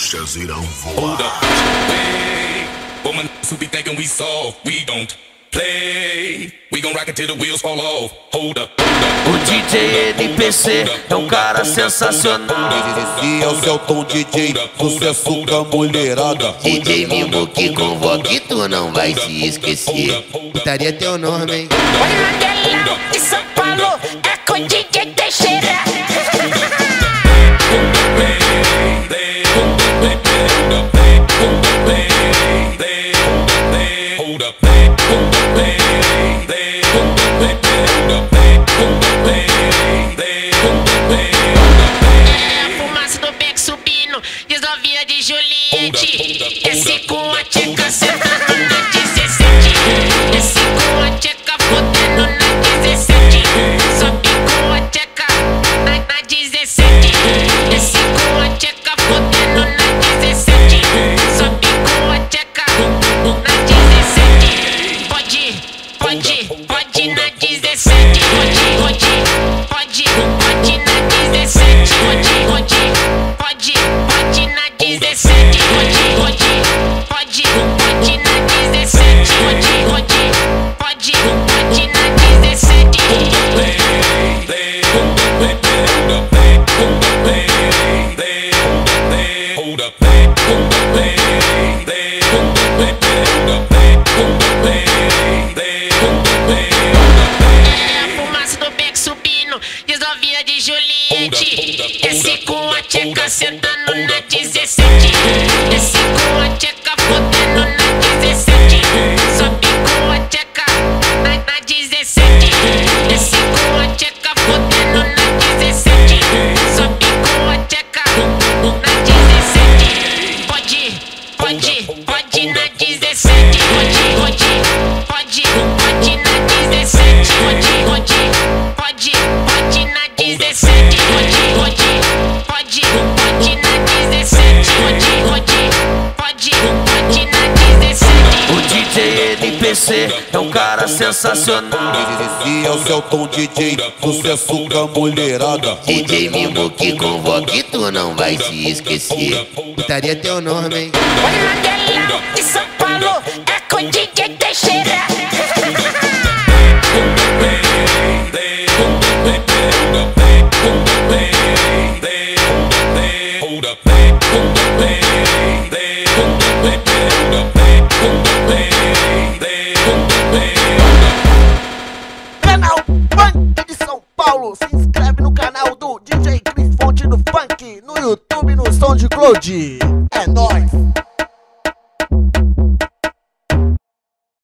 bruxas irão Hold voar. up. Hey, for my niggas who be thinking we soft, we don't play. We gon' rock it till the wheels fall off. Hold up. O DJ NPC é um cara sensacional. Esse é o Celton DJ, sucesso da mulherada. DJ Mimo que convoque, tu não vai se esquecer. Putaria teu nome, hein? O Mandela de São Paulo é com o DJ Teixeira. Fumaça do beck subindo, e as novinhas de Juliette. Esse com a tcheca sentando na 17. Esse com a tcheca fodendo na 17. Sobe com a tcheca na 17. Esse com a tcheca fodendo na 17. Sobe com a tcheca na 17. Pode na 17. Pode na 17. Pode na 17. Pode na 17. Pode na 17. Fumaça do beck subindo, e as novinhas de Juliette. Esse com a tcheca sentando na 17. Esse com a tcheca fodendo na 17. Sobe com a tcheca na 17. Esse com a tcheca fodendo na 17. Sobe com a tcheca na 17. Pode na 17. Pode na 17. Pode na 17. Pode na 17. Pode na 17. O DJ NPC é um cara sensacional. Esse é o Celton DJ, sucesso da mulherada. DJ Mimo que convoque, tu não vai se esquecer. Putaria teu nome, hein? O Mandela de São Paulo é com o DJ Teixeira. Canal Funk de São Paulo. Se inscreve no canal do DJ Cris Fonte do Funk. No YouTube, no Som de Cloud. É nóis.